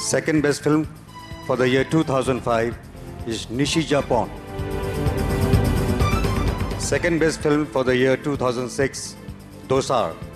Second best film for the year 2005 is Nishi Japan. Second best film for the year 2006, Dosar.